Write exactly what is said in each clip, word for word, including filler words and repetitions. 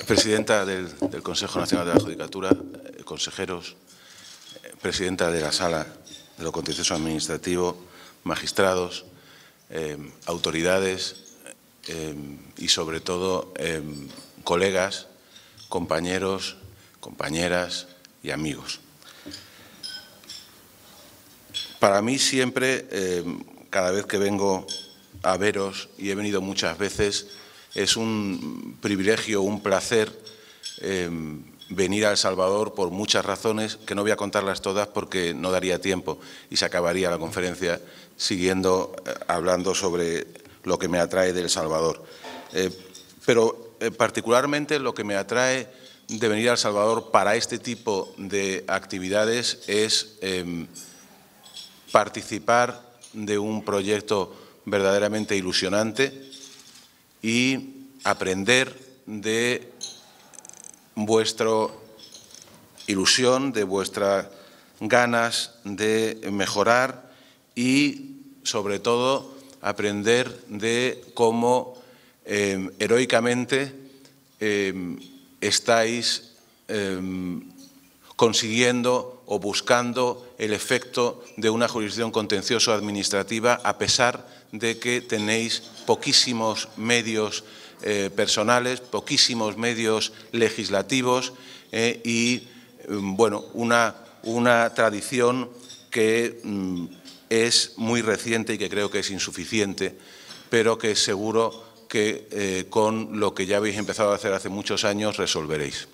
Presidenta del, del Consejo Nacional de la Judicatura, eh, consejeros, eh, presidenta de la Sala de lo Contencioso Administrativo, magistrados, eh, autoridades eh, y, sobre todo, eh, colegas, compañeros, compañeras y amigos. Para mí siempre, eh, cada vez que vengo a veros, y he venido muchas veces, es un privilegio, un placer eh, venir a El Salvador por muchas razones, que no voy a contarlas todas porque no daría tiempo y se acabaría la conferencia siguiendo eh, hablando sobre lo que me atrae de El Salvador. Eh, pero eh, particularmente lo que me atrae de venir a El Salvador para este tipo de actividades es eh, participar de un proyecto verdaderamente ilusionante y aprender de vuestra ilusión, de vuestras ganas de mejorar y, sobre todo, aprender de cómo eh, heroicamente eh, estáis eh, consiguiendo o buscando el efecto de una jurisdicción contencioso-administrativa a pesar de que tenéis poquísimos medios eh, personales, poquísimos medios legislativos eh, y, bueno, una, una tradición que mm, es muy reciente y que creo que es insuficiente, pero que seguro que eh, con lo que ya habéis empezado a hacer hace muchos años resolveréis.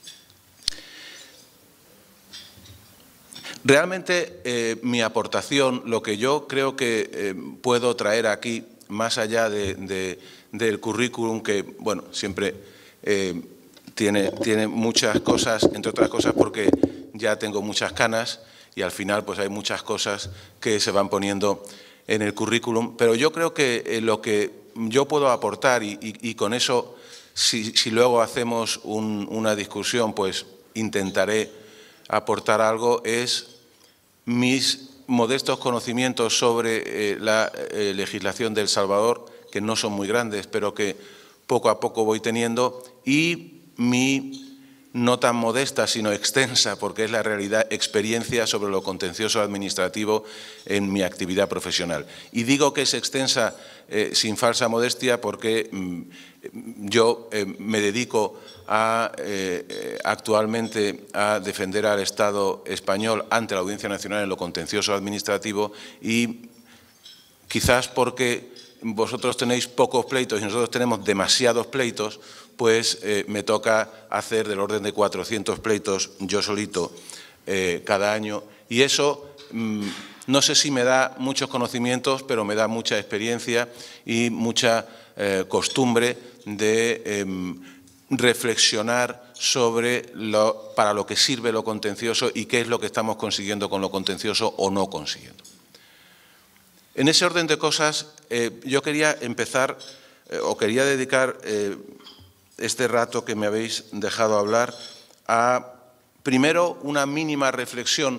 Realmente eh, mi aportación, lo que yo creo que eh, puedo traer aquí, más allá de, de, del currículum, que bueno, siempre eh, tiene, tiene muchas cosas, entre otras cosas porque ya tengo muchas canas y al final pues hay muchas cosas que se van poniendo en el currículum, pero yo creo que eh, lo que yo puedo aportar y, y, y con eso, si, si luego hacemos un, una discusión, pues intentaré aportar algo, es mis modestos conocimientos sobre eh, la eh, legislación de El Salvador, que no son muy grandes, pero que poco a poco voy teniendo, y mi no tan modesta, sino extensa, porque es la realidad, experiencia sobre lo contencioso administrativo en mi actividad profesional. Y digo que es extensa eh, sin falsa modestia porque mm, yo eh, me dedico a, eh, actualmente a defender al Estado español ante la Audiencia Nacional en lo contencioso administrativo y quizás porque vosotros tenéis pocos pleitos y nosotros tenemos demasiados pleitos, pues eh, me toca hacer del orden de cuatrocientos pleitos yo solito eh, cada año y eso mmm, no sé si me da muchos conocimientos, pero me da mucha experiencia y mucha eh, costumbre de eh, reflexionar sobre lo, para lo que sirve lo contencioso y qué es lo que estamos consiguiendo con lo contencioso o no consiguiendo. En ese orden de cosas, eh, yo quería empezar eh, o quería dedicar eh, este rato que me habéis dejado hablar a, primero, una mínima reflexión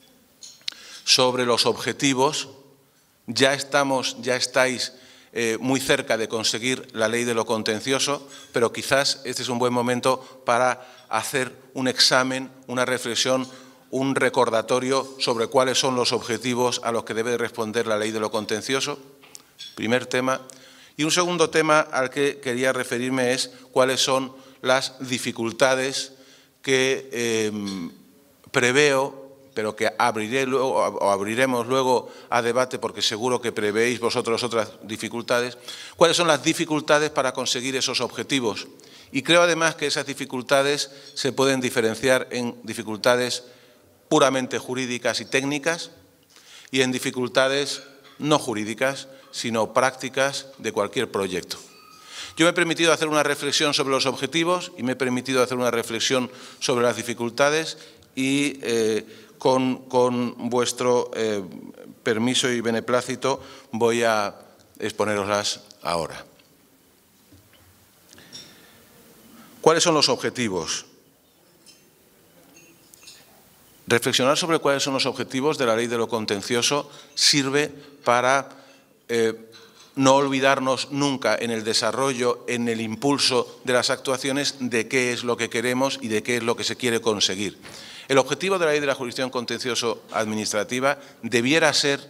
sobre los objetivos. Ya estamos, ya estáis eh, muy cerca de conseguir la ley de lo contencioso, pero quizás este es un buen momento para hacer un examen, una reflexión, un recordatorio sobre cuáles son los objetivos a los que debe responder la ley de lo contencioso, primer tema. Y un segundo tema al que quería referirme es cuáles son las dificultades que eh, preveo, pero que abriré luego, o abriremos luego a debate porque seguro que prevéis vosotros otras dificultades, cuáles son las dificultades para conseguir esos objetivos. Y creo además que esas dificultades se pueden diferenciar en dificultades puramente jurídicas y técnicas y en dificultades no jurídicas, sino prácticas de cualquier proyecto. Yo me he permitido hacer una reflexión sobre los objetivos y me he permitido hacer una reflexión sobre las dificultades y eh, con, con vuestro eh, permiso y beneplácito voy a exponeroslas ahora. ¿Cuáles son los objetivos? Reflexionar sobre cuáles son los objetivos de la ley de lo contencioso sirve para eh, no olvidarnos nunca en el desarrollo, en el impulso de las actuaciones de qué es lo que queremos y de qué es lo que se quiere conseguir. El objetivo de la Ley de la Jurisdicción Contencioso-Administrativa debiera ser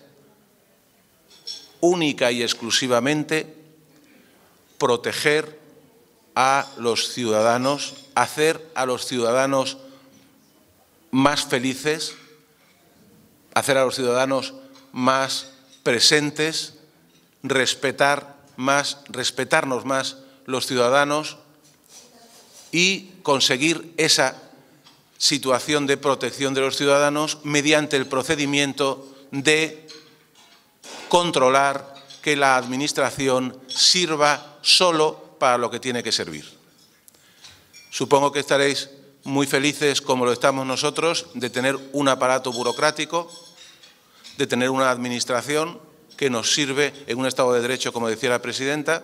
única y exclusivamente proteger a los ciudadanos, hacer a los ciudadanos más felices, hacer a los ciudadanos más presentes, respetar más, respetarnos más los ciudadanos y conseguir esa situación de protección de los ciudadanos mediante el procedimiento de controlar que la Administración sirva solo para lo que tiene que servir. Supongo que estaréis muy felices, como lo estamos nosotros, de tener un aparato burocrático, de tener una Administración que nos sirve en un Estado de Derecho, como decía la presidenta.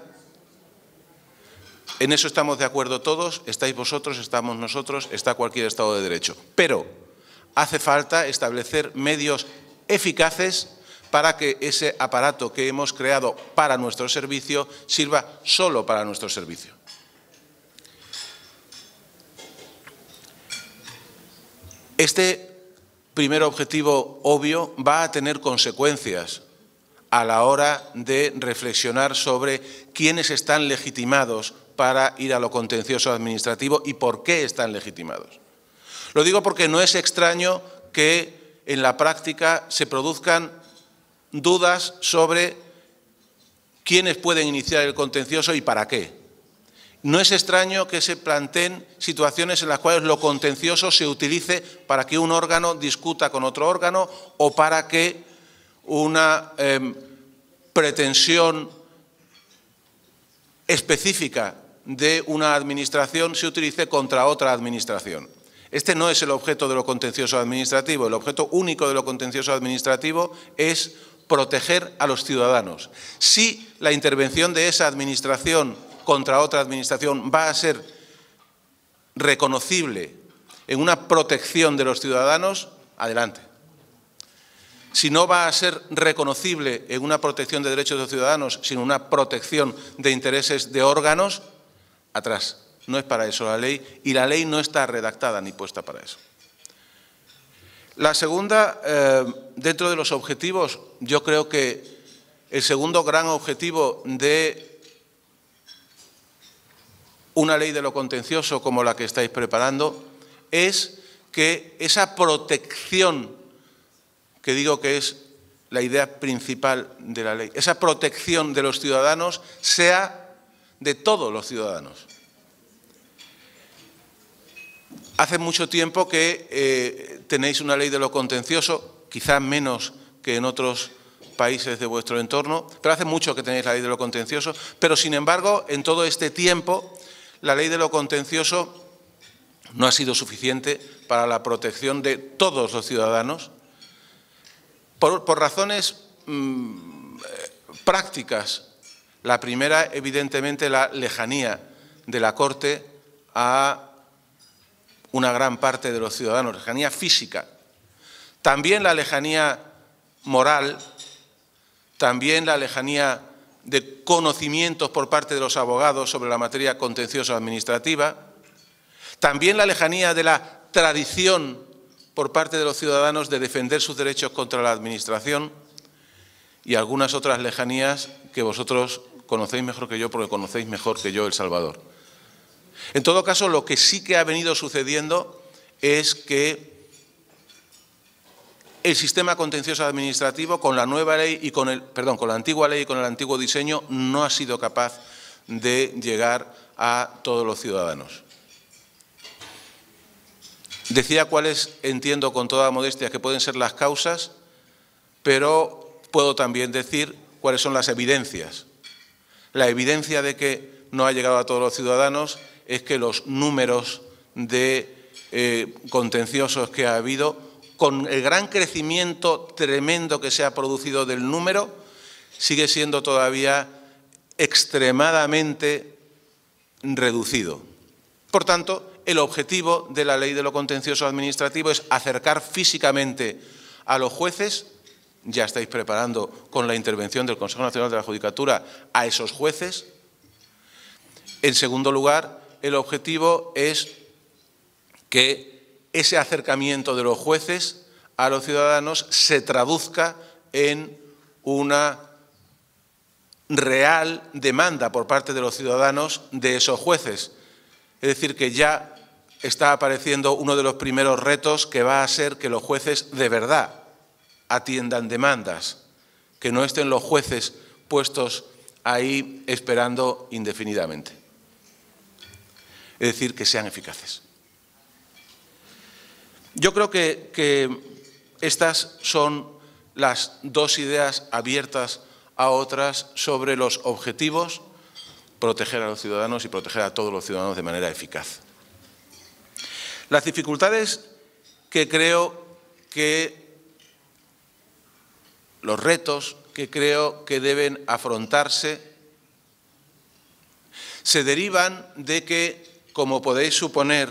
En eso estamos de acuerdo todos, estáis vosotros, estamos nosotros, está cualquier Estado de Derecho. Pero hace falta establecer medios eficaces para que ese aparato que hemos creado para nuestro servicio sirva solo para nuestro servicio. Este primer objetivo obvio va a tener consecuencias a la hora de reflexionar sobre quiénes están legitimados para ir a lo contencioso administrativo y por qué están legitimados. Lo digo porque no es extraño que en la práctica se produzcan dudas sobre quiénes pueden iniciar el contencioso y para qué. No es extraño que se planteen situaciones en las cuales lo contencioso se utilice para que un órgano discuta con otro órgano o para que una eh, pretensión específica de una administración se utilice contra otra administración. Este no es el objeto de lo contencioso administrativo. El objeto único de lo contencioso administrativo es proteger a los ciudadanos. Si la intervención de esa administración contra otra administración va a ser reconocible en una protección de los ciudadanos, adelante. Si no va a ser reconocible en una protección de derechos de los ciudadanos, sino una protección de intereses de órganos, atrás. No es para eso la ley y la ley no está redactada ni puesta para eso. La segunda, eh, dentro de los objetivos, yo creo que el segundo gran objetivo de una ley de lo contencioso como la que estáis preparando es que esa protección, que digo que es la idea principal de la ley, esa protección de los ciudadanos sea de todos los ciudadanos. Hace mucho tiempo que eh, tenéis una ley de lo contencioso, quizás menos que en otros países de vuestro entorno, pero hace mucho que tenéis la ley de lo contencioso, pero sin embargo, en todo este tiempo, la ley de lo contencioso no ha sido suficiente para la protección de todos los ciudadanos, por, por razones mmm, prácticas. La primera, evidentemente, la lejanía de la Corte a una gran parte de los ciudadanos, lejanía física. También la lejanía moral, también la lejanía de conocimientos por parte de los abogados sobre la materia contenciosa administrativa, también la lejanía de la tradición por parte de los ciudadanos de defender sus derechos contra la Administración y algunas otras lejanías que vosotros conocéis mejor que yo porque conocéis mejor que yo El Salvador. En todo caso, lo que sí que ha venido sucediendo es que el sistema contencioso administrativo con la nueva ley y con el, perdón, con la antigua ley y con el antiguo diseño no ha sido capaz de llegar a todos los ciudadanos. Decía cuáles, entiendo con toda modestia, que pueden ser las causas, pero puedo también decir cuáles son las evidencias. La evidencia de que no ha llegado a todos los ciudadanos es que los números de eh, contenciosos que ha habido, con el gran crecimiento tremendo que se ha producido del número, sigue siendo todavía extremadamente reducido. Por tanto, el objetivo de la ley de lo contencioso administrativo es acercar físicamente a los jueces ya estáis preparando con la intervención del Consejo Nacional de la Judicatura a esos jueces. En segundo lugar, el objetivo es que ese acercamiento de los jueces a los ciudadanos se traduzca en una real demanda por parte de los ciudadanos de esos jueces. Es decir, que ya está apareciendo uno de los primeros retos, que va a ser que los jueces de verdad atiendan demandas, que no estén los jueces puestos ahí esperando indefinidamente. Es decir, que sean eficaces. Yo creo que, que estas son las dos ideas abiertas a otras sobre los objetivos: proteger a los ciudadanos y proteger a todos los ciudadanos de manera eficaz. Las dificultades que creo que, los retos que creo que deben afrontarse, se derivan de que, como podéis suponer,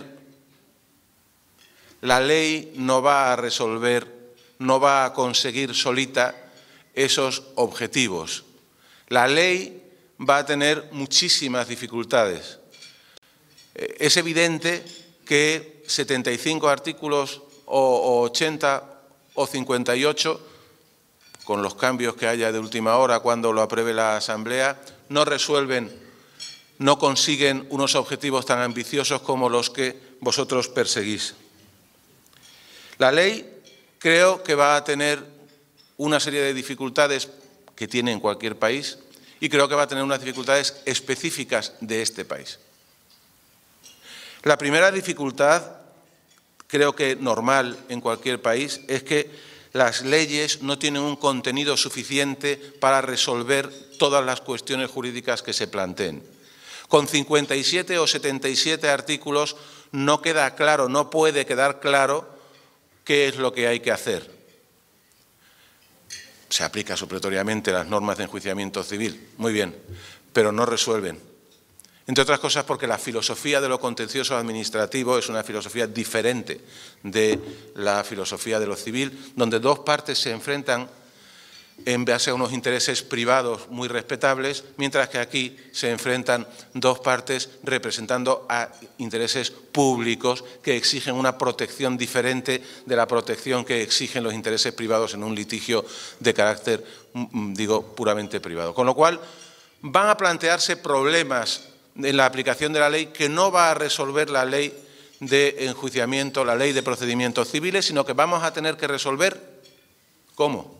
la ley no va a resolver, no va a conseguir solita esos objetivos. La ley va a tener muchísimas dificultades. Es evidente que setenta y cinco artículos o ochenta o cincuenta y ocho, con los cambios que haya de última hora cuando lo apruebe la Asamblea, no resuelven, no consiguen unos objetivos tan ambiciosos como los que vosotros perseguís. La ley creo que va a tener una serie de dificultades que tiene en cualquier país, y creo que va a tener unas dificultades específicas de este país. La primera dificultad, creo que normal en cualquier país, es que las leyes no tienen un contenido suficiente para resolver todas las cuestiones jurídicas que se planteen. Con cincuenta y siete o setenta y siete artículos no queda claro, no puede quedar claro qué es lo que hay que hacer. Se aplica supletoriamente las normas de enjuiciamiento civil, muy bien, pero no resuelven. Entre otras cosas porque la filosofía de lo contencioso administrativo es una filosofía diferente de la filosofía de lo civil, donde dos partes se enfrentan en base a unos intereses privados muy respetables, mientras que aquí se enfrentan dos partes representando a intereses públicos que exigen una protección diferente de la protección que exigen los intereses privados en un litigio de carácter, digo, puramente privado. Con lo cual, van a plantearse problemas en la aplicación de la ley que no va a resolver la ley de enjuiciamiento, la ley de procedimientos civiles, sino que vamos a tener que resolver, ¿cómo?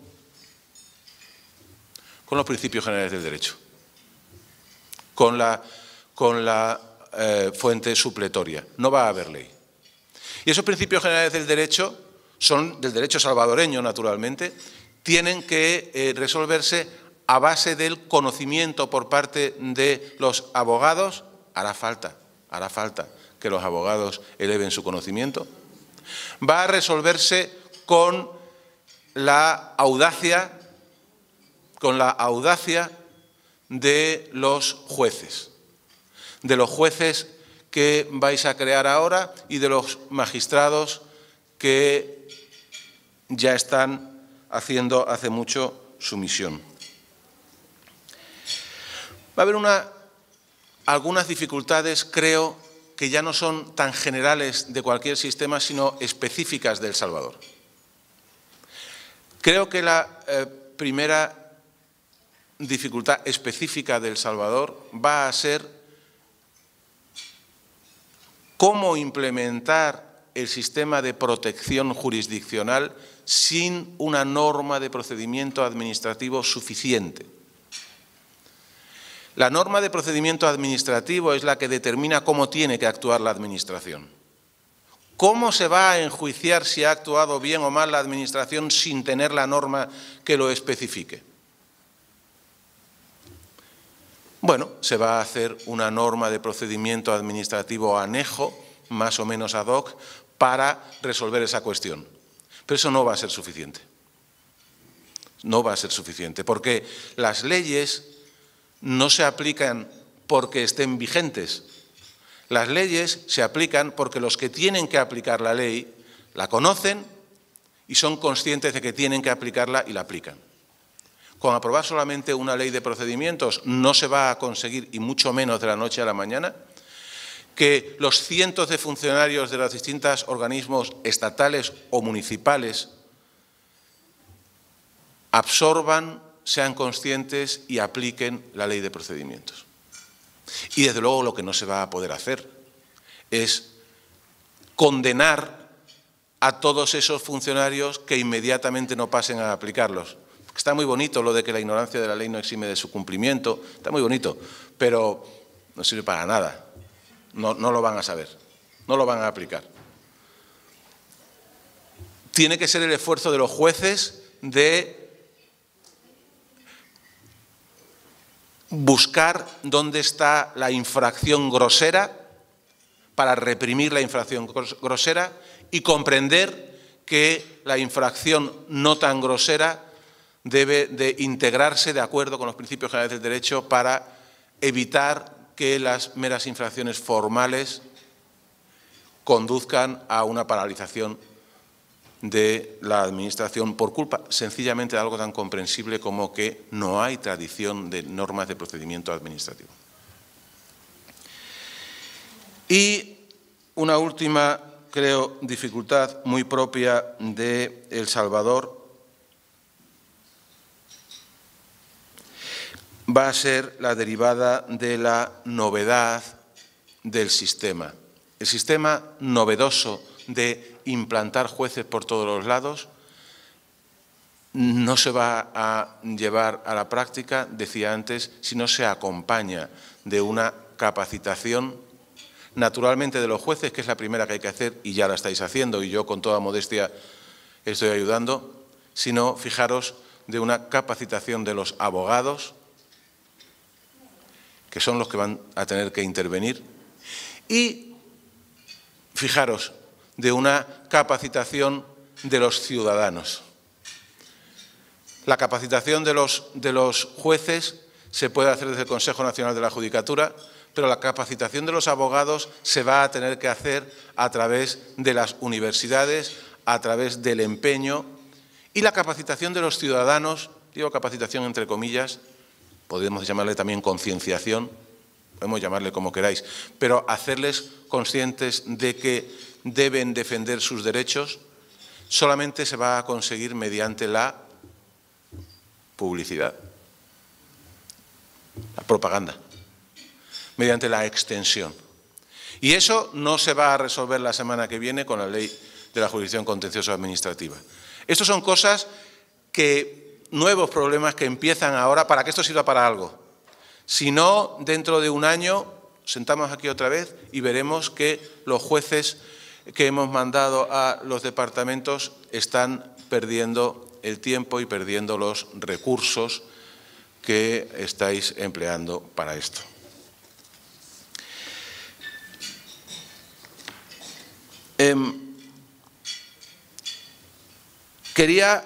Con los principios generales del derecho, con la, con la eh, fuente supletoria. No va a haber ley. Y esos principios generales del derecho, son del derecho salvadoreño, naturalmente, tienen que eh, resolverse a base del conocimiento por parte de los abogados. Hará falta, hará falta que los abogados eleven su conocimiento. Va a resolverse con la audacia con la audacia de los jueces, de los jueces que vais a crear ahora y de los magistrados que ya están haciendo hace mucho su misión. Va a haber una, algunas dificultades, creo, que ya no son tan generales de cualquier sistema, sino específicas de El Salvador. Creo que la eh, primera dificultad específica de El Salvador va a ser cómo implementar el sistema de protección jurisdiccional sin una norma de procedimiento administrativo suficiente. La norma de procedimiento administrativo es la que determina cómo tiene que actuar la Administración. ¿Cómo se va a enjuiciar si ha actuado bien o mal la Administración sin tener la norma que lo especifique? Bueno, se va a hacer una norma de procedimiento administrativo anejo, más o menos ad hoc, para resolver esa cuestión. Pero eso no va a ser suficiente. No va a ser suficiente, porque las leyes no se aplican porque estén vigentes. Las leyes se aplican porque los que tienen que aplicar la ley la conocen y son conscientes de que tienen que aplicarla y la aplican. Con aprobar solamente una ley de procedimientos no se va a conseguir, y mucho menos de la noche a la mañana, que los cientos de funcionarios de los distintos organismos estatales o municipales absorban, sean conscientes y apliquen la ley de procedimientos. Y desde luego lo que no se va a poder hacer es condenar a todos esos funcionarios que inmediatamente no pasen a aplicarlos. Está muy bonito lo de que la ignorancia de la ley no exime de su cumplimiento, está muy bonito, pero no sirve para nada. No, no lo van a saber, no lo van a aplicar. Tiene que ser el esfuerzo de los jueces de buscar dónde está la infracción grosera para reprimir la infracción grosera y comprender que la infracción no tan grosera debe de integrarse de acuerdo con los principios generales del derecho para evitar que las meras infracciones formales conduzcan a una paralización de la Administración por culpa sencillamente de algo tan comprensible como que no hay tradición de normas de procedimiento administrativo. Y una última, creo, dificultad muy propia de El Salvador va a ser la derivada de la novedad del sistema. El sistema novedoso de implantar jueces por todos los lados no se va a llevar a la práctica, decía antes, si no se acompaña de una capacitación, naturalmente de los jueces, que es la primera que hay que hacer y ya la estáis haciendo y yo con toda modestia estoy ayudando, sino, fijaros, de una capacitación de los abogados, que son los que van a tener que intervenir, y, fijaros, de una capacitación de los ciudadanos. La capacitación de los, de los jueces se puede hacer desde el Consejo Nacional de la Judicatura, pero la capacitación de los abogados se va a tener que hacer a través de las universidades, a través del empeño, y la capacitación de los ciudadanos, digo capacitación entre comillas, podemos llamarle también concienciación, podemos llamarle como queráis, pero hacerles conscientes de que deben defender sus derechos, solamente se va a conseguir mediante la publicidad, la propaganda, mediante la extensión. Y eso no se va a resolver la semana que viene con la ley de la jurisdicción contencioso administrativa. Estas son cosas que, nuevos problemas que empiezan ahora, para que esto sirva para algo. Si no, dentro de un año, sentamos aquí otra vez y veremos que los jueces que hemos mandado a los departamentos están perdiendo el tiempo y perdiendo los recursos que estáis empleando para esto. Eh, quería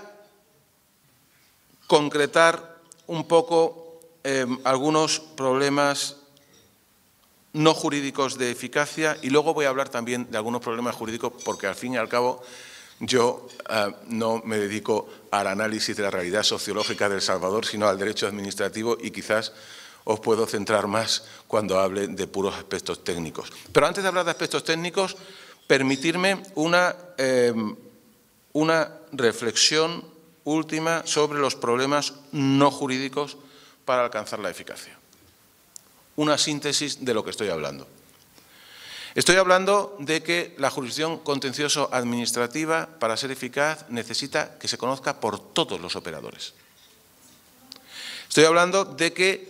concretar un poco eh, algunos problemas no jurídicos de eficacia y luego voy a hablar también de algunos problemas jurídicos porque al fin y al cabo yo eh, no me dedico al análisis de la realidad sociológica de El Salvador, sino al derecho administrativo y quizás os puedo centrar más cuando hable de puros aspectos técnicos. Pero antes de hablar de aspectos técnicos, permitirme una, eh, una reflexión última sobre los problemas no jurídicos para alcanzar la eficacia. Una síntesis de lo que estoy hablando. Estoy hablando de que la jurisdicción contencioso administrativa, para ser eficaz, necesita que se conozca por todos los operadores. Estoy hablando de que,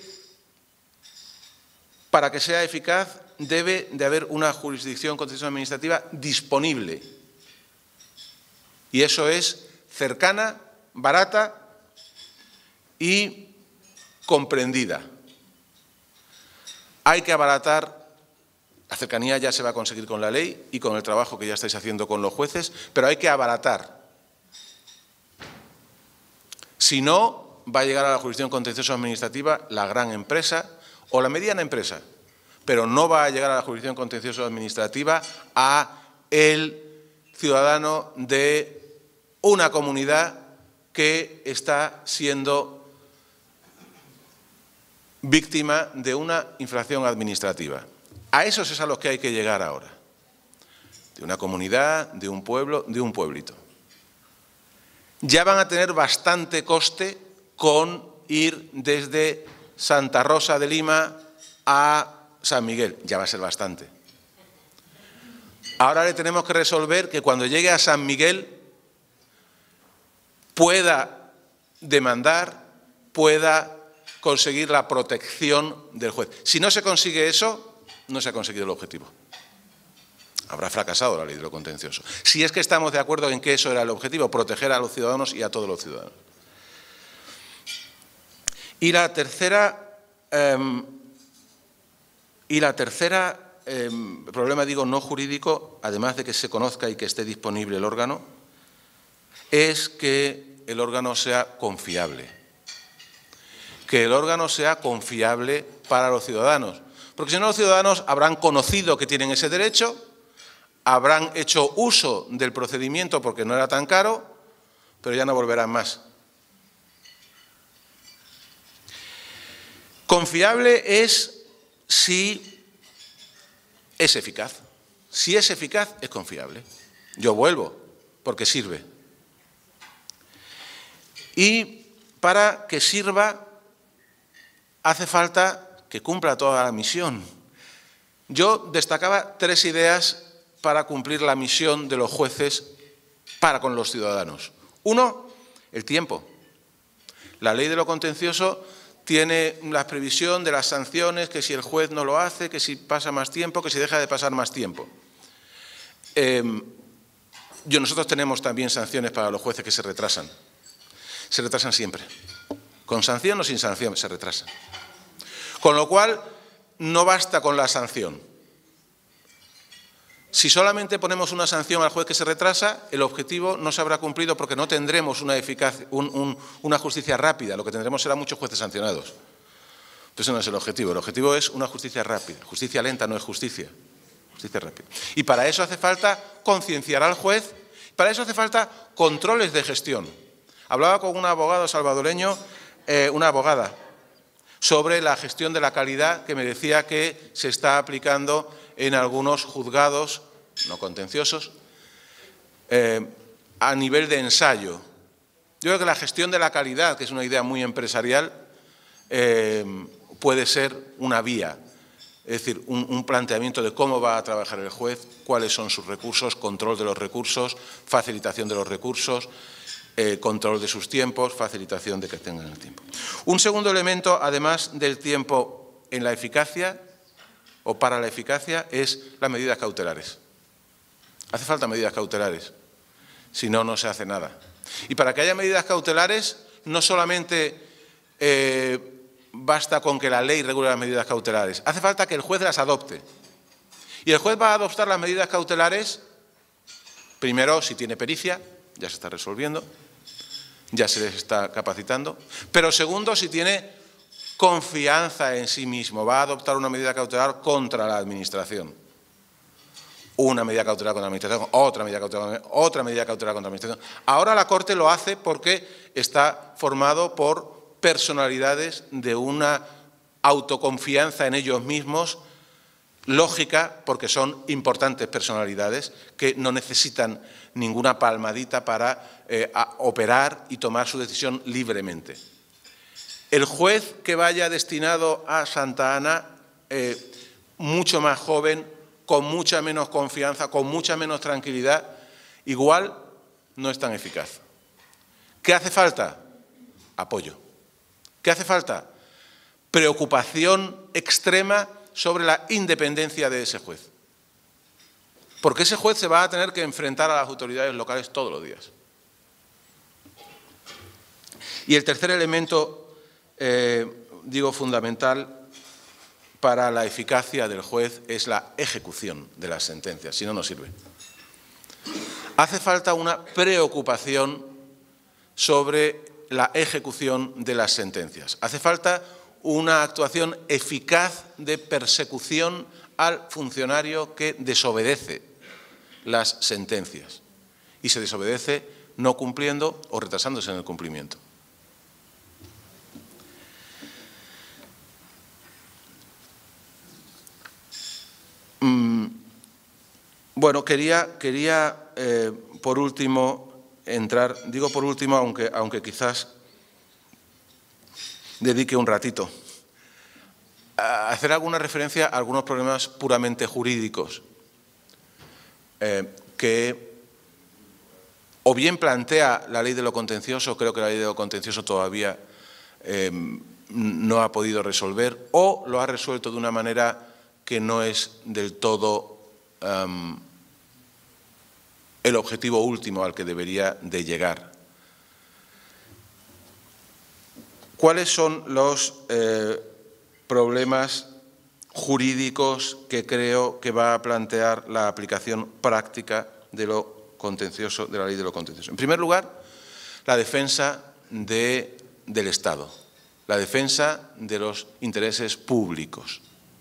para que sea eficaz, debe de haber una jurisdicción contencioso administrativa disponible. Y eso es cercana, barata y comprendida. Hay que abaratar, la cercanía ya se va a conseguir con la ley y con el trabajo que ya estáis haciendo con los jueces, pero hay que abaratar. Si no, va a llegar a la jurisdicción contencioso administrativa la gran empresa o la mediana empresa, pero no va a llegar a la jurisdicción contencioso administrativa a el ciudadano de una comunidad que está siendo víctima de una infracción administrativa. A esos es a los que hay que llegar ahora. De una comunidad, de un pueblo, de un pueblito. Ya van a tener bastante coste con ir desde Santa Rosa de Lima a San Miguel. Ya va a ser bastante. Ahora le tenemos que resolver que cuando llegue a San Miguel pueda demandar, pueda conseguir la protección del juez. Si no se consigue eso, no se ha conseguido el objetivo. Habrá fracasado la ley de lo contencioso. Si es que estamos de acuerdo en que eso era el objetivo, proteger a los ciudadanos y a todos los ciudadanos. Y la tercera, eh, y la tercera eh, problema, digo, no jurídico, además de que se conozca y que esté disponible el órgano, es que el órgano sea confiable. Que el órgano sea confiable para los ciudadanos. Porque si no, los ciudadanos habrán conocido que tienen ese derecho, habrán hecho uso del procedimiento porque no era tan caro, pero ya no volverán más. Confiable es si es eficaz. Si es eficaz, es confiable. Yo vuelvo, porque sirve. Y para que sirva, hace falta que cumpla toda la misión. Yo destacaba tres ideas para cumplir la misión de los jueces para con los ciudadanos. Uno, el tiempo. La ley de lo contencioso tiene la previsión de las sanciones, que si el juez no lo hace, que si pasa más tiempo, que si deja de pasar más tiempo. Eh, yo, nosotros tenemos también sanciones para los jueces que se retrasan. Se retrasan siempre. Con sanción o sin sanción se retrasan. Con lo cual, no basta con la sanción. Si solamente ponemos una sanción al juez que se retrasa, el objetivo no se habrá cumplido porque no tendremos una, eficaz, un, un, una justicia rápida. Lo que tendremos será muchos jueces sancionados. Entonces no es el objetivo. El objetivo es una justicia rápida. Justicia lenta no es justicia. Justicia rápida. Y para eso hace falta concienciar al juez. Para eso hace falta controles de gestión. Hablaba con un abogado salvadoreño, eh, una abogada, sobre la gestión de la calidad que me decía que se está aplicando en algunos juzgados no contenciosos eh, a nivel de ensayo. Yo creo que la gestión de la calidad, que es una idea muy empresarial, eh, puede ser una vía, es decir, un, un planteamiento de cómo va a trabajar el juez, cuáles son sus recursos, control de los recursos, facilitación de los recursos, Eh, control de sus tiempos, facilitación de que tengan el tiempo. Un segundo elemento, además del tiempo en la eficacia o para la eficacia, es las medidas cautelares. Hace falta medidas cautelares, si no, no se hace nada. Y para que haya medidas cautelares, no solamente eh, basta con que la ley regule las medidas cautelares, hace falta que el juez las adopte. Y el juez va a adoptar las medidas cautelares, primero, si tiene pericia, ya se está resolviendo, ya se les está capacitando, pero segundo, si tiene confianza en sí mismo, va a adoptar una medida cautelar contra la Administración. Una medida cautelar contra la Administración, otra medida cautelar, otra medida cautelar contra la Administración. Ahora la Corte lo hace porque está formado por personalidades de una autoconfianza en ellos mismos, lógica, porque son importantes personalidades que no necesitan ninguna palmadita para eh, operar y tomar su decisión libremente. El juez que vaya destinado a Santa Ana, eh, mucho más joven, con mucha menos confianza, con mucha menos tranquilidad, igual no es tan eficaz. ¿Qué hace falta? Apoyo. ¿Qué hace falta? Preocupación extrema sobre la independencia de ese juez. Porque ese juez se va a tener que enfrentar a las autoridades locales todos los días. Y el tercer elemento, eh, digo, fundamental para la eficacia del juez es la ejecución de las sentencias, si no, no sirve. Hace falta una preocupación sobre la ejecución de las sentencias. Hace falta una actuación eficaz de persecución al funcionario que desobedece las sentencias. Y se desobedece no cumpliendo o retrasándose en el cumplimiento. Mm, bueno, quería, quería eh, por último, entrar, digo por último, aunque, aunque quizás dedique un ratito, a hacer alguna referencia a algunos problemas puramente jurídicos eh, que o bien plantea la ley de lo contencioso, creo que la ley de lo contencioso todavía eh, no ha podido resolver, o lo ha resuelto de una manera que no es del todo um, el objetivo último al que debería de llegar. ¿Cuáles son los eh, problemas jurídicos que creo que va a plantear la aplicación práctica de lo contencioso, de la ley de lo contencioso? En primer lugar, la defensa de, del Estado, la defensa de los intereses públicos.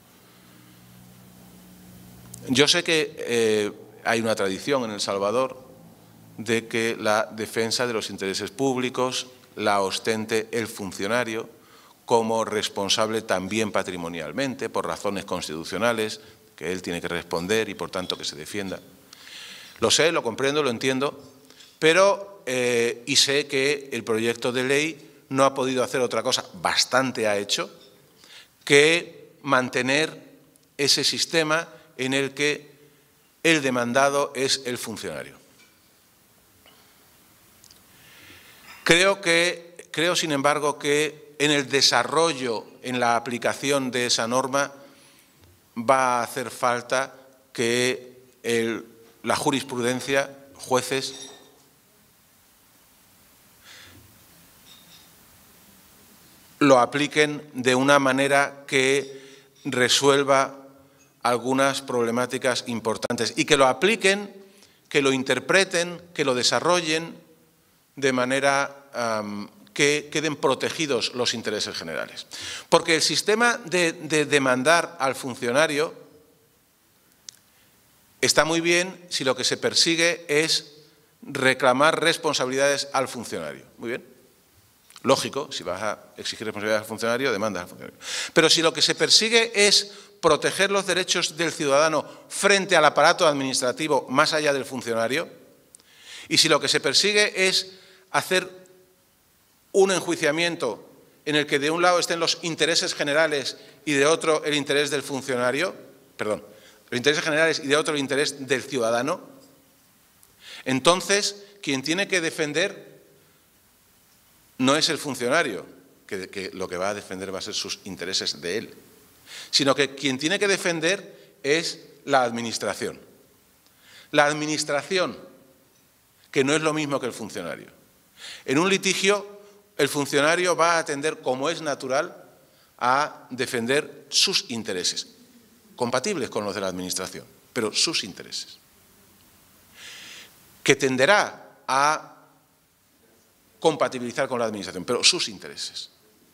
Yo sé que eh, hay una tradición en El Salvador de que la defensa de los intereses públicos la ostente el funcionario como responsable también patrimonialmente, por razones constitucionales, que él tiene que responder y por tanto que se defienda. Lo sé, lo comprendo, lo entiendo, pero eh, y sé que el proyecto de ley no ha podido hacer otra cosa, bastante ha hecho, que mantener ese sistema en el que el demandado es el funcionario. Creo que, creo, sin embargo, que en el desarrollo, en la aplicación de esa norma, va a hacer falta que el, la jurisprudencia, jueces, lo apliquen de una manera que resuelva algunas problemáticas importantes y que lo apliquen, que lo interpreten, que lo desarrollen de manera um, que queden protegidos los intereses generales. Porque el sistema de, de demandar al funcionario está muy bien si lo que se persigue es reclamar responsabilidades al funcionario. Muy bien. Lógico, si vas a exigir responsabilidades al funcionario, demandas al funcionario. Pero si lo que se persigue es proteger los derechos del ciudadano frente al aparato administrativo más allá del funcionario, y si lo que se persigue es hacer un enjuiciamiento en el que de un lado estén los intereses generales y de otro el interés del funcionario, perdón, los intereses generales y de otro el interés del ciudadano, entonces quien tiene que defender no es el funcionario, que, que lo que va a defender va a ser sus intereses de él, sino que quien tiene que defender es la Administración. La Administración, que no es lo mismo que el funcionario. En un litigio, el funcionario va a atender, como es natural, a defender sus intereses, compatibles con los de la Administración, pero sus intereses, que tenderá a compatibilizar con la Administración, pero sus intereses.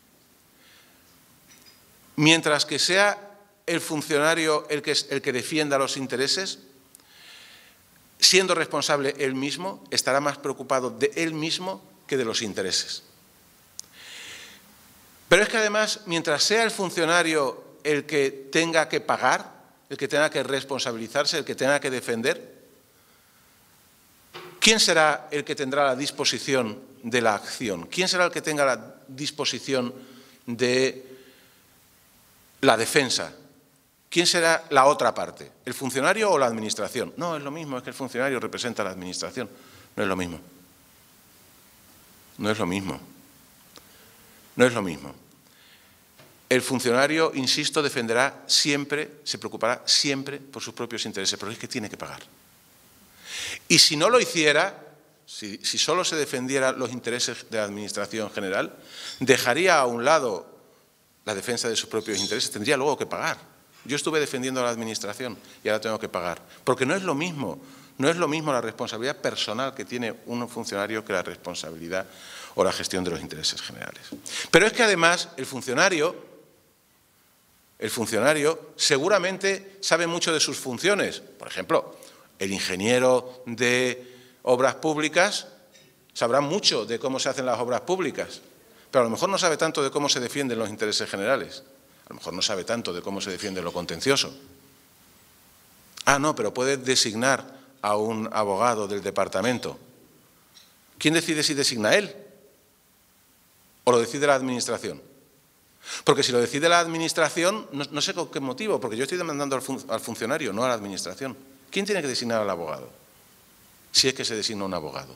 Mientras que sea el funcionario el que, el que defienda los intereses, siendo responsable él mismo, estará más preocupado de él mismo que de los intereses. Pero es que además, mientras sea el funcionario el que tenga que pagar, el que tenga que responsabilizarse, el que tenga que defender, ¿quién será el que tendrá la disposición de la acción? ¿Quién será el que tenga la disposición de la defensa? ¿Quién será la otra parte? ¿El funcionario o la Administración? No, es lo mismo, es que el funcionario representa a la Administración. No es lo mismo. No es lo mismo. No es lo mismo. El funcionario, insisto, defenderá siempre, se preocupará siempre por sus propios intereses, pero es que tiene que pagar. Y si no lo hiciera, si, si solo se defendiera los intereses de la Administración general, dejaría a un lado la defensa de sus propios intereses, tendría luego que pagar. Yo estuve defendiendo a la Administración y ahora tengo que pagar. Porque no es lo mismo, no es lo mismo la responsabilidad personal que tiene un funcionario que la responsabilidad o la gestión de los intereses generales. Pero es que además el funcionario, el funcionario seguramente sabe mucho de sus funciones. Por ejemplo, el ingeniero de obras públicas sabrá mucho de cómo se hacen las obras públicas, pero a lo mejor no sabe tanto de cómo se defienden los intereses generales. A lo mejor no sabe tanto de cómo se defiende lo contencioso. Ah, no, pero puede designar a un abogado del departamento. ¿Quién decide si designa él? ¿O lo decide la administración? Porque si lo decide la administración, no, no sé con qué motivo, porque yo estoy demandando al, fun al funcionario, no a la administración. ¿Quién tiene que designar al abogado? Si es que se designa un abogado.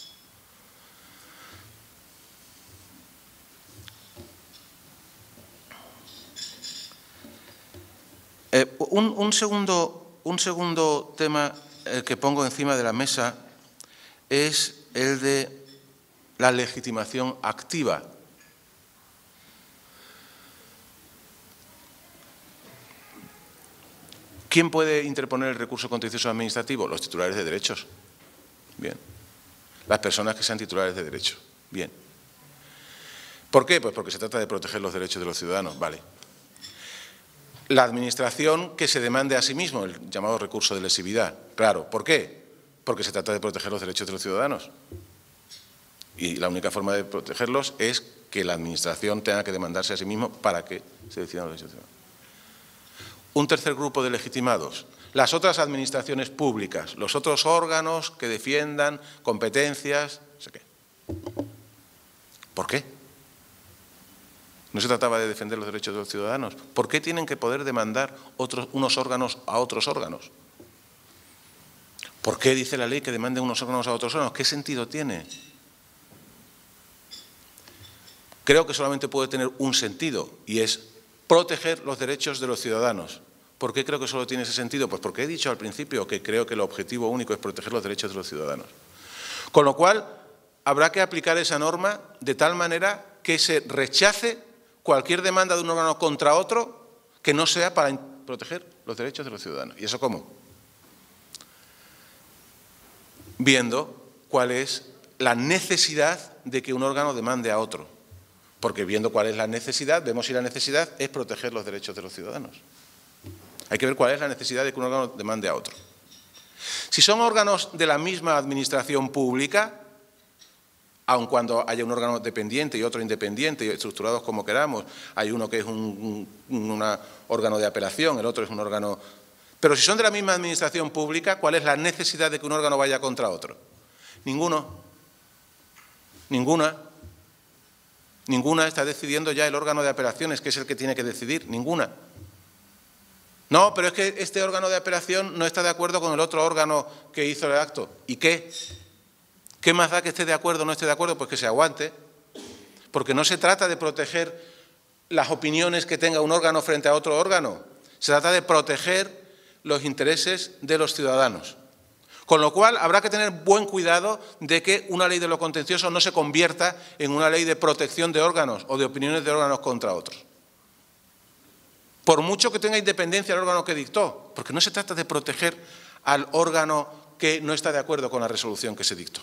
Eh, un, un, segundo, un segundo tema eh, que pongo encima de la mesa es el de la legitimación activa. ¿Quién puede interponer el recurso contencioso administrativo? Los titulares de derechos. Bien. Las personas que sean titulares de derechos. Bien. ¿Por qué? Pues porque se trata de proteger los derechos de los ciudadanos. Vale. La administración que se demande a sí mismo, el llamado recurso de lesividad. Claro. ¿Por qué? Porque se trata de proteger los derechos de los ciudadanos. Y la única forma de protegerlos es que la administración tenga que demandarse a sí mismo para que se decidan los derechos de los ciudadanos. Un tercer grupo de legitimados, las otras administraciones públicas, los otros órganos que defiendan competencias, no sé qué. ¿Por qué? ¿No se trataba de defender los derechos de los ciudadanos? ¿Por qué tienen que poder demandar otros, unos órganos a otros órganos? ¿Por qué dice la ley que demanden unos órganos a otros órganos? ¿Qué sentido tiene? Creo que solamente puede tener un sentido, y es proteger los derechos de los ciudadanos. ¿Por qué creo que solo tiene ese sentido? Pues porque he dicho al principio que creo que el objetivo único es proteger los derechos de los ciudadanos. Con lo cual, habrá que aplicar esa norma de tal manera que se rechace cualquier demanda de un órgano contra otro que no sea para proteger los derechos de los ciudadanos. ¿Y eso cómo? Viendo cuál es la necesidad de que un órgano demande a otro. Porque viendo cuál es la necesidad, vemos si la necesidad es proteger los derechos de los ciudadanos. Hay que ver cuál es la necesidad de que un órgano demande a otro. Si son órganos de la misma administración pública, aun cuando haya un órgano dependiente y otro independiente, estructurados como queramos, hay uno que es un, un una órgano de apelación, el otro es un órgano... Pero si son de la misma administración pública, ¿cuál es la necesidad de que un órgano vaya contra otro? Ninguno. Ninguna. Ninguna. Está decidiendo ya el órgano de apelaciones, que es el que tiene que decidir. Ninguna. No, pero es que este órgano de apelación no está de acuerdo con el otro órgano que hizo el acto. ¿Y qué? ¿Qué más da que esté de acuerdo o no esté de acuerdo? Pues que se aguante. Porque no se trata de proteger las opiniones que tenga un órgano frente a otro órgano. Se trata de proteger los intereses de los ciudadanos. Con lo cual, habrá que tener buen cuidado de que una ley de lo contencioso no se convierta en una ley de protección de órganos o de opiniones de órganos contra otros. Por mucho que tenga independencia el órgano que dictó, porque no se trata de proteger al órgano que no está de acuerdo con la resolución que se dictó.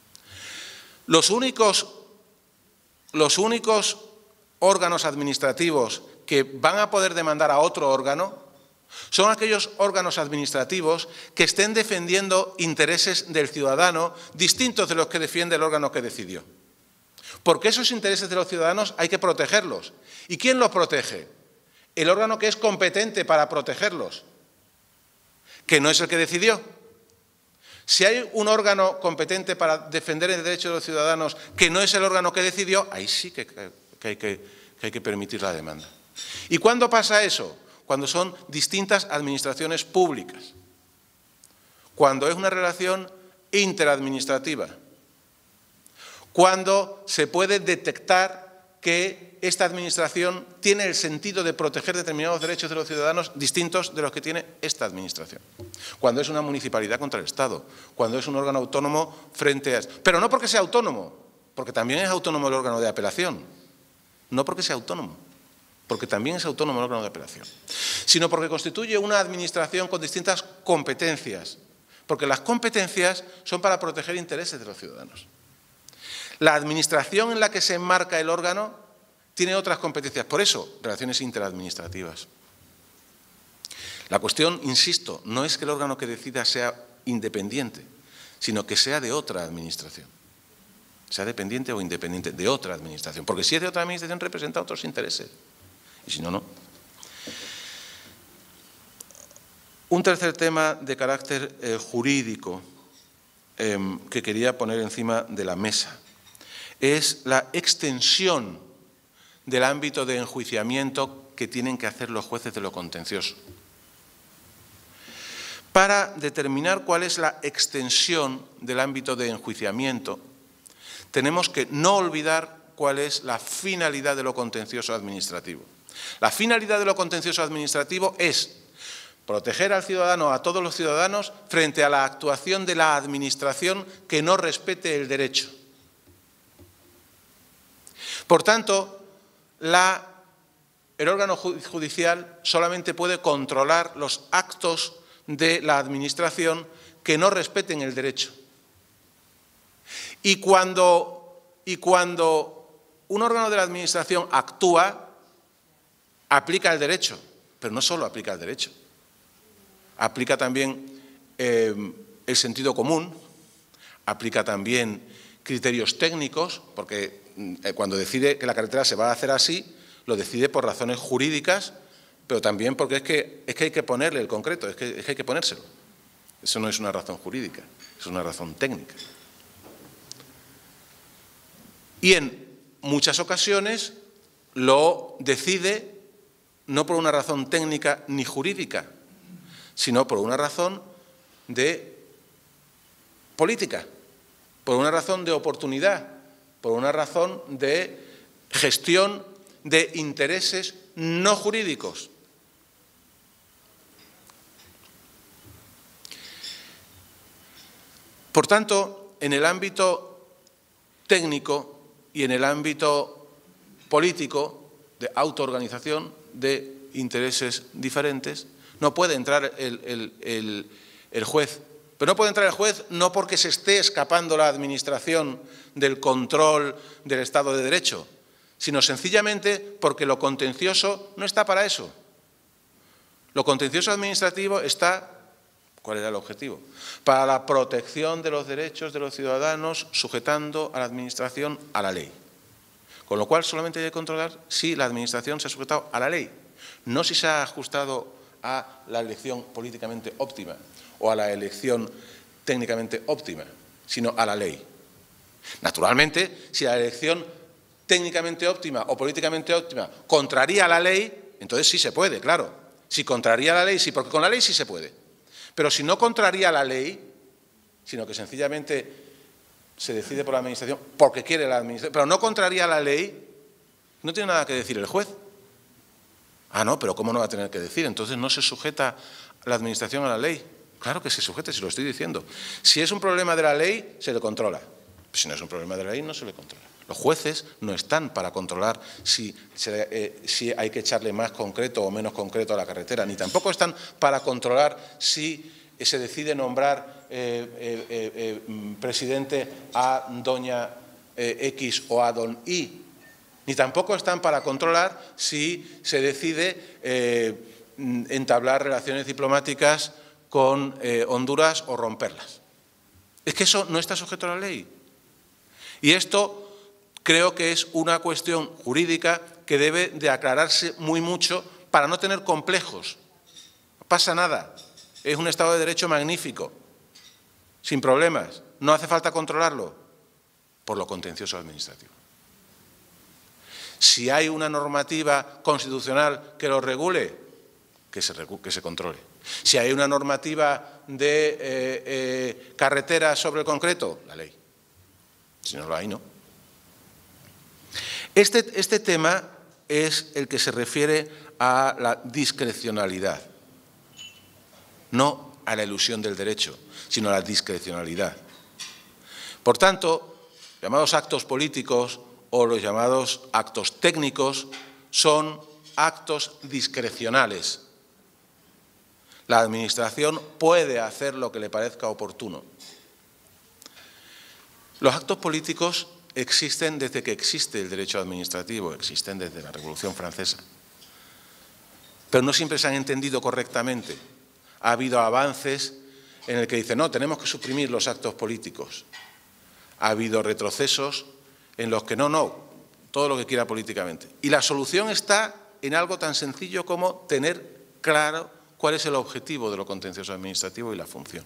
Los únicos, los únicos órganos administrativos que van a poder demandar a otro órgano son aquellos órganos administrativos que estén defendiendo intereses del ciudadano distintos de los que defiende el órgano que decidió. Porque esos intereses de los ciudadanos hay que protegerlos. ¿Y quién los protege? El órgano que es competente para protegerlos, que no es el que decidió. Si hay un órgano competente para defender el derecho de los ciudadanos que no es el órgano que decidió, ahí sí que, que, hay, que, que hay que permitir la demanda. ¿Y cuándo pasa eso? Cuando son distintas administraciones públicas, cuando es una relación interadministrativa, cuando se puede detectar que esta administración tiene el sentido de proteger determinados derechos de los ciudadanos distintos de los que tiene esta administración. Cuando es una municipalidad contra el Estado, cuando es un órgano autónomo frente a... Pero no porque sea autónomo, porque también es autónomo el órgano de apelación. No porque sea autónomo, porque también es autónomo el órgano de apelación, sino porque constituye una administración con distintas competencias, porque las competencias son para proteger intereses de los ciudadanos. La administración en la que se enmarca el órgano tiene otras competencias, por eso, relaciones interadministrativas. La cuestión, insisto, no es que el órgano que decida sea independiente, sino que sea de otra administración. sea dependiente o independiente de otra administración. Porque si es de otra administración representa otros intereses. Y si no, no. Un tercer tema de carácter eh, jurídico eh, que quería poner encima de la mesa es la extensión del ámbito de enjuiciamiento que tienen que hacer los jueces de lo contencioso. Para determinar cuál es la extensión del ámbito de enjuiciamiento, tenemos que no olvidar cuál es la finalidad de lo contencioso administrativo. La finalidad de lo contencioso administrativo es proteger al ciudadano, a todos los ciudadanos, frente a la actuación de la administración que no respete el derecho. Por tanto, la, el órgano judicial solamente puede controlar los actos de la administración que no respeten el derecho. Y cuando, y cuando un órgano de la administración actúa, aplica el derecho, pero no solo aplica el derecho. Aplica también eh, el sentido común, aplica también criterios técnicos, porque eh, cuando decide que la carretera se va a hacer así, lo decide por razones jurídicas, pero también porque es que, es que hay que ponerle el concreto, es que, es que hay que ponérselo. Eso no es una razón jurídica, es una razón técnica. Y en muchas ocasiones lo decide no por una razón técnica ni jurídica, sino por una razón de política, por una razón de oportunidad, por una razón de gestión de intereses no jurídicos. Por tanto, en el ámbito técnico y en el ámbito político de autoorganización de intereses diferentes, no puede entrar el, el, el, el juez. Pero no puede entrar el juez no porque se esté escapando la administración del control del Estado de Derecho, sino sencillamente porque lo contencioso no está para eso. Lo contencioso administrativo está, ¿cuál era el objetivo? Para la protección de los derechos de los ciudadanos, sujetando a la administración a la ley. Con lo cual solamente hay que controlar si la administración se ha sujetado a la ley, no si se ha ajustado a la elección políticamente óptima o a la elección técnicamente óptima, sino a la ley. Naturalmente, si la elección técnicamente óptima o políticamente óptima contraría la ley, entonces sí se puede, claro. Si contraría la ley, sí, porque con la ley sí se puede. Pero si no contraría la ley, sino que sencillamente se decide por la administración porque quiere la administración, pero no contraría la ley, no tiene nada que decir el juez. Ah, no, pero ¿cómo no va a tener que decir? Entonces no se sujeta la administración a la ley. Claro que se sujeta, si lo estoy diciendo. Si es un problema de la ley, se le controla. Si no es un problema de la ley, no se le controla. Los jueces no están para controlar si, se, eh, si hay que echarle más concreto o menos concreto a la carretera, ni tampoco están para controlar si se decide nombrar eh, eh, eh, presidente a doña eh, X o a don Y. Ni tampoco están para controlar si se decide eh, entablar relaciones diplomáticas con eh, Honduras o romperlas. Es que eso no está sujeto a la ley. Y esto creo que es una cuestión jurídica que debe de aclararse muy mucho para no tener complejos. No pasa nada. Es un Estado de Derecho magnífico, sin problemas. No hace falta controlarlo por lo contencioso administrativo. Si hay una normativa constitucional que lo regule, que se, que se controle. Si hay una normativa de eh, eh, carretera sobre el concreto, la ley. Si no lo hay, no. Este, este tema es el que se refiere a la discrecionalidad, no a la elusión del derecho, sino a la discrecionalidad. Por tanto, llamados actos políticos o los llamados actos técnicos son actos discrecionales. La Administración puede hacer lo que le parezca oportuno. Los actos políticos existen desde que existe el derecho administrativo, existen desde la Revolución Francesa. Pero no siempre se han entendido correctamente. Ha habido avances en el que dicen, no, tenemos que suprimir los actos políticos. Ha habido retrocesos en los que no, no, todo lo que quiera políticamente. Y la solución está en algo tan sencillo como tener claro cuál es el objetivo de lo contencioso administrativo y la función.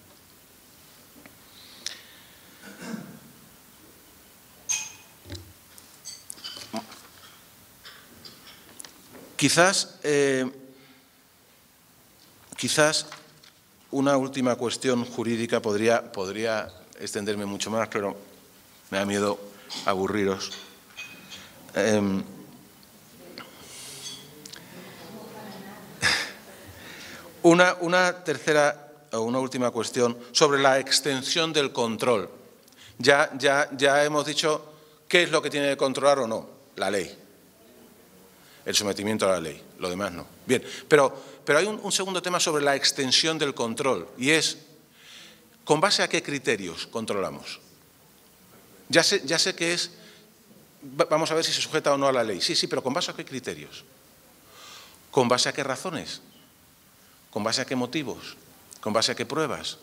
Quizás, eh, quizás una última cuestión jurídica podría, podría extenderme mucho más, pero me da miedo aburriros. Eh, una, una tercera o una última cuestión sobre la extensión del control. Ya, ya, ya hemos dicho qué es lo que tiene que controlar o no, la ley. El sometimiento a la ley, lo demás no. Bien, pero, pero hay un, un segundo tema sobre la extensión del control y es, ¿con base a qué criterios controlamos? Ya sé, ya sé que es, vamos a ver si se sujeta o no a la ley. Sí, sí, pero ¿con base a qué criterios? ¿Con base a qué razones? ¿Con base a qué motivos? ¿Con base a qué pruebas?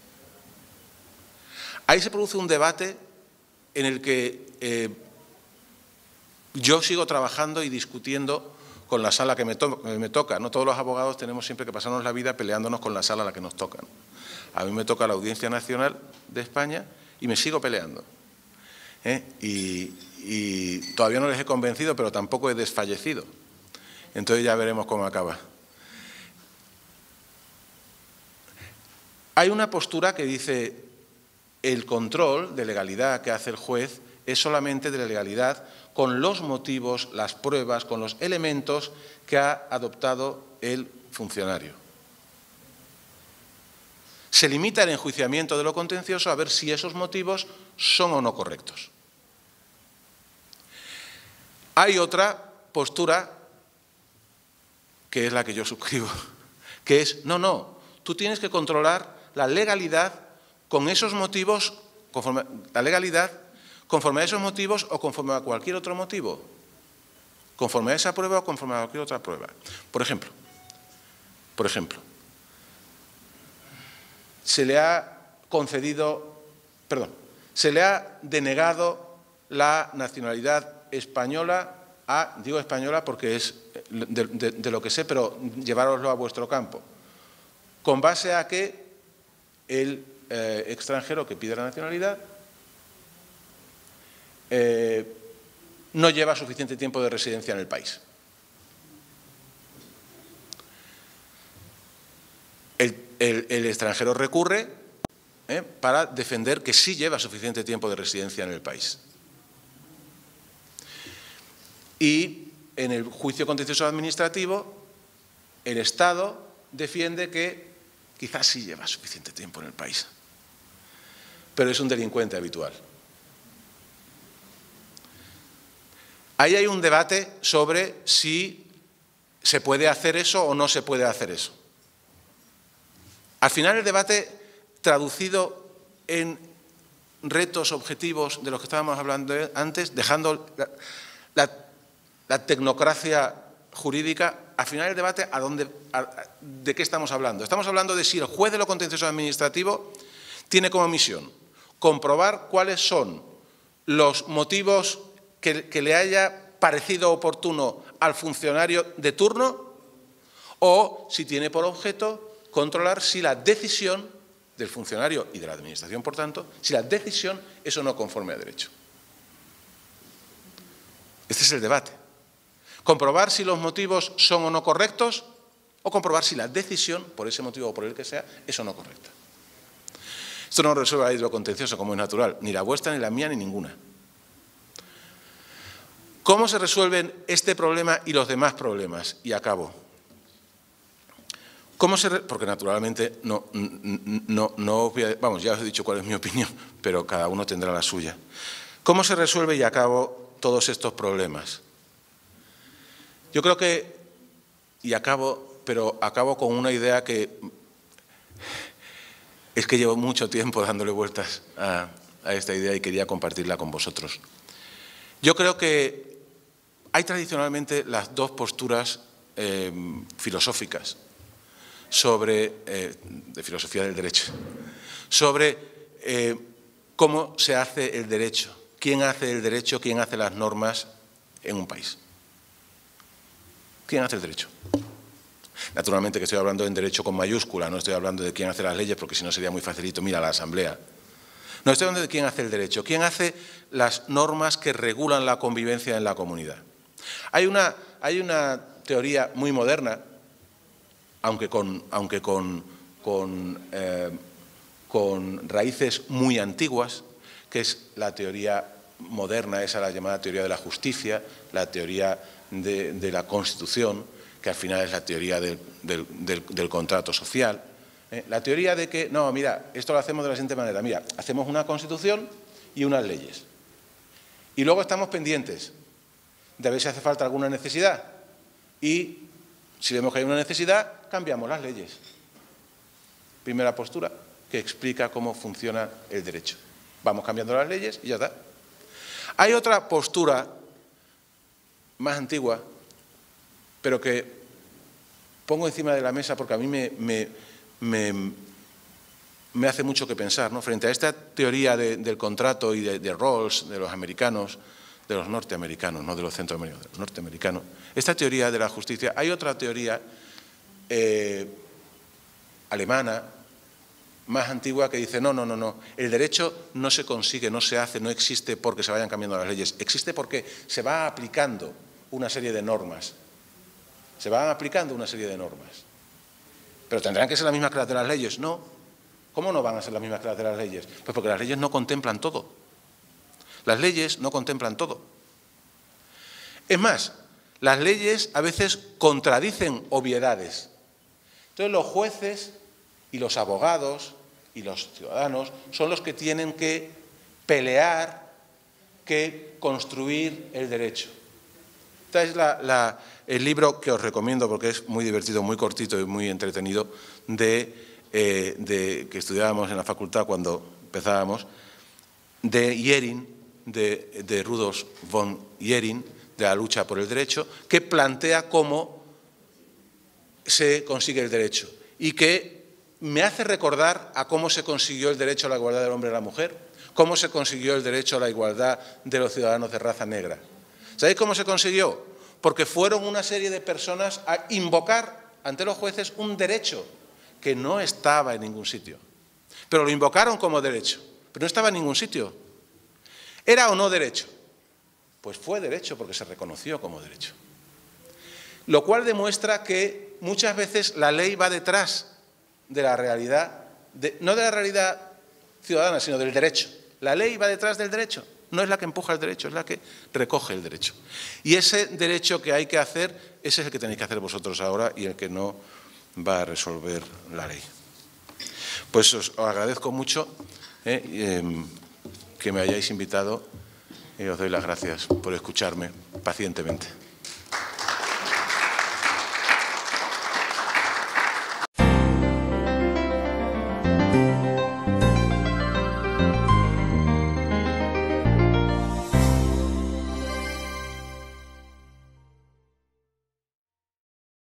Ahí se produce un debate en el que eh, yo sigo trabajando y discutiendo con la sala que me, to me toca. No todos los abogados tenemos siempre que pasarnos la vida peleándonos con la sala a la que nos toca. A mí me toca la Audiencia Nacional de España y me sigo peleando. ¿Eh? Y, y todavía no les he convencido, pero tampoco he desfallecido. Entonces ya veremos cómo acaba. Hay una postura que dice el control de legalidad que hace el juez es solamente de la legalidad con los motivos, las pruebas, con los elementos que ha adoptado el funcionario. Se limita el enjuiciamiento de lo contencioso a ver si esos motivos son o no correctos. Hay otra postura, que es la que yo suscribo, que es, no, no, tú tienes que controlar la legalidad con esos motivos, conforme, la legalidad conforme a esos motivos o conforme a cualquier otro motivo, conforme a esa prueba o conforme a cualquier otra prueba. Por ejemplo, por ejemplo, se le ha concedido, perdón, se le ha denegado la nacionalidad española a, digo española porque es de, de, de lo que sé, pero llevároslo a vuestro campo, con base a que el eh, extranjero que pide la nacionalidad Eh, no lleva suficiente tiempo de residencia en el país. El, el, el extranjero recurre eh, para defender que sí lleva suficiente tiempo de residencia en el país. Y en el juicio contencioso administrativo, el Estado defiende que quizás sí lleva suficiente tiempo en el país, pero es un delincuente habitual. Ahí hay un debate sobre si se puede hacer eso o no se puede hacer eso. Al final el debate traducido en retos objetivos de los que estábamos hablando antes, dejando la, la, la tecnocracia jurídica, al final el debate a dónde, a, ¿de qué estamos hablando? Estamos hablando de si el juez de lo contencioso administrativo tiene como misión comprobar cuáles son los motivos Que, que le haya parecido oportuno al funcionario de turno o si tiene por objeto controlar si la decisión del funcionario y de la administración, por tanto, si la decisión es o no conforme a derecho. Este es el debate. Comprobar si los motivos son o no correctos o comprobar si la decisión, por ese motivo o por el que sea, es o no correcta. Esto no resuelve la ley de lo contencioso como es natural, ni la vuestra, ni la mía, ni ninguna. ¿Cómo se resuelven este problema y los demás problemas? Y acabo. ¿Cómo se re... Porque naturalmente no, no, no voy a... Vamos, ya os he dicho cuál es mi opinión, pero cada uno tendrá la suya. ¿Cómo se resuelve y acabo todos estos problemas? Yo creo que, y acabo, pero acabo con una idea que es que llevo mucho tiempo dándole vueltas a, a esta idea y quería compartirla con vosotros. Yo creo que hay tradicionalmente las dos posturas eh, filosóficas sobre, eh, de filosofía del derecho, sobre eh, cómo se hace el derecho, quién hace el derecho, quién hace las normas en un país. ¿Quién hace el derecho? Naturalmente que estoy hablando en derecho con mayúscula, no estoy hablando de quién hace las leyes, porque si no sería muy facilito, mira la Asamblea. No, estoy hablando de quién hace el derecho, quién hace las normas que regulan la convivencia en la comunidad. Hay una, hay una teoría muy moderna, aunque con, aunque con, con, eh, con raíces muy antiguas, que es la teoría moderna, esa la llamada teoría de la justicia, la teoría de, de la Constitución, que al final es la teoría del, del, del, del contrato social. ¿eh? La teoría de que, no, mira, esto lo hacemos de la siguiente manera, mira, hacemos una Constitución y unas leyes. Y luego estamos pendientes de ver si hace falta alguna necesidad. Y si vemos que hay una necesidad, cambiamos las leyes. Primera postura, que explica cómo funciona el derecho. Vamos cambiando las leyes y ya está. Hay otra postura más antigua, pero que pongo encima de la mesa porque a mí me, me, me, me hace mucho que pensar, ¿no? Frente a esta teoría de, del contrato y de, de Rawls, de los americanos, de los norteamericanos, no de los centroamericanos, de los norteamericanos, esta teoría de la justicia, hay otra teoría eh, alemana, más antigua, que dice, no, no, no, no, el derecho no se consigue, no se hace, no existe porque se vayan cambiando las leyes, existe porque se va aplicando una serie de normas, se van aplicando una serie de normas. ¿Pero tendrán que ser las mismas que las de las leyes? No. ¿Cómo no van a ser las mismas que las de las leyes? Pues porque las leyes no contemplan todo. Las leyes no contemplan todo. Es más, las leyes a veces contradicen obviedades. Entonces los jueces y los abogados y los ciudadanos son los que tienen que pelear, que construir el derecho. Este es la, la, el libro que os recomiendo porque es muy divertido, muy cortito y muy entretenido, de, eh, de, que estudiábamos en la facultad cuando empezábamos, de Jhering, de, de Rudolf von Jhering, de la lucha por el derecho, que plantea cómo se consigue el derecho y que me hace recordar a cómo se consiguió el derecho a la igualdad del hombre y la mujer, cómo se consiguió el derecho a la igualdad de los ciudadanos de raza negra. ¿Sabéis cómo se consiguió? Porque fueron una serie de personas a invocar ante los jueces un derecho que no estaba en ningún sitio. Pero lo invocaron como derecho, pero no estaba en ningún sitio. ¿Era o no derecho? Pues fue derecho porque se reconoció como derecho. Lo cual demuestra que muchas veces la ley va detrás de la realidad, de, no de la realidad ciudadana, sino del derecho. La ley va detrás del derecho. No es la que empuja el derecho, es la que recoge el derecho. Y ese derecho que hay que hacer, ese es el que tenéis que hacer vosotros ahora y el que no va a resolver la ley. Pues os, os agradezco mucho eh, eh, que me hayáis invitado y os doy las gracias por escucharme pacientemente.